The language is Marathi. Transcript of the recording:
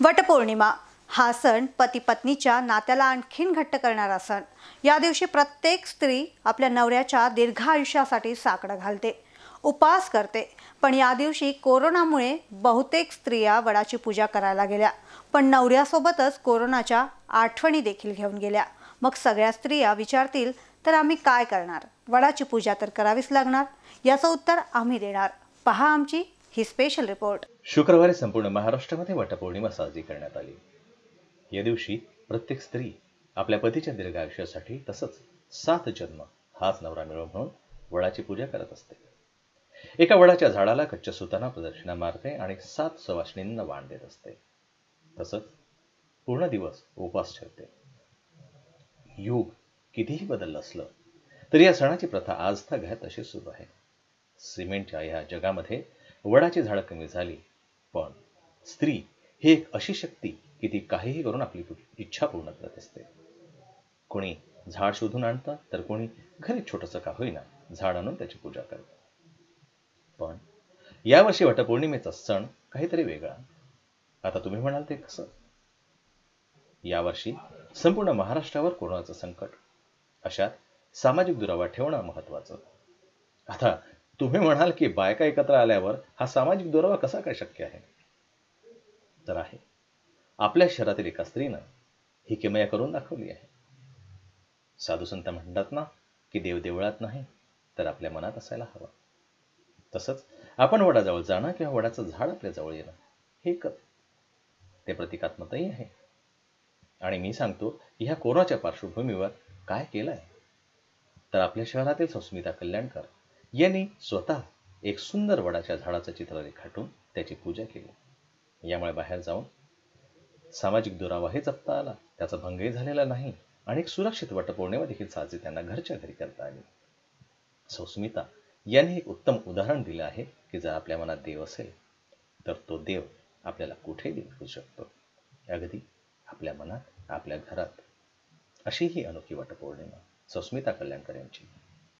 वटपौर्णिमा हा सण पती पत्नीच्या नात्याला आणखीन घट्ट करणारा सण। या दिवशी प्रत्येक स्त्री आपल्या नवऱ्याच्या दीर्घ आयुष्यासाठी साकडं घालते, उपवास करते। पण या दिवशी कोरोनामुळे बहुतेक स्त्रिया वडाची पूजा करायला गेल्या, पण नवऱ्यासोबतच कोरोनाच्या आठवणी देखील घेऊन गेल्या। मग सगळ्या स्त्रिया विचारतील तर आम्ही काय करणार? वडाची पूजा तर करावीच लागणार। याचं उत्तर आम्ही देणार। पहा आमची ही स्पेशल रिपोर्ट। शुक्रवारी संपूर्ण महाराष्ट्रामध्ये वटपौर्णिमा साजरी करण्यात आली। या दिवशी प्रत्येक स्त्री आपल्या पतीच्या दीर्घ आयुष्यासाठी तसंच 7 जन्म हाच नवरा मिळो म्हणून वडाची पूजा करत असते। एका वडाच्या झाडाला कच्च्या सुताना प्रदक्षिणा मारते आणि 7 सवाष्णींना वाण देत असते। तसंच पूर्ण दिवस उपवास ठेवते। युग कितीही बदललं असलं तरी या सणाची प्रथा आजतागायत तशीच सुरू आहे। सिमेंटच्या या जगामध्ये वडाची झाडं कमी झाली, पण स्त्री ही एक अशी शक्ती की ती काहीही करून आपली इच्छा पूर्ण करत असते। कोणी झाड शोधून आणतं तर कोणी घरी छोटंसं का होईना झाड आणून त्याची पूजा करतं। पण यावर्षी वटपौर्णिमेचा सण काहीतरी वेगळा। आता तुम्ही म्हणाल ते कसं? यावर्षी संपूर्ण महाराष्ट्रावर कोरोनाचं संकट, अशात सामाजिक दुरावा ठेवणं महत्त्वाचं। आता तुम्ही म्हणाल की बायका एकत्र आल्यावर हा सामाजिक दुरावा कसा काय शक्य आहे? तर आहे, आपल्या शहरातील एका स्त्रीनं ही किमया करून दाखवली आहे। साधू संत म्हणतात ना की देव देवळात नाही तर आपल्या मनात असायला हवा। तसंच आपण वडाजवळ जाणं किंवा वडाचं झाड आपल्या जवळ येणं हे ते प्रतिकात्मकही आहे। आणि मी सांगतो ह्या कोरोनाच्या पार्श्वभूमीवर काय केलंय तर आपल्या शहरातील सौस्मिता कल्याणकर यांनी स्वतः एक सुंदर वडाच्या झाडाचं चित्र रेखाटून त्याची पूजा केली। यामुळे बाहेर जाऊन सामाजिक दुरावाही जपता आला, त्याचा भंगही झालेला नाही आणि एक सुरक्षित वटपौर्णिमा देखील साजरी त्यांना घरच्या घरी करता आली। सौस्मिता यांनी एक उत्तम उदाहरण दिलं आहे की जर आपल्या मनात देव असेल तर तो देव आपल्याला कुठेही भेटू शकतो, अगदी आपल्या मनात, आपल्या घरात। अशी ही अनोखी वटपौर्णिमा सौस्मिता कल्याणकर यांची।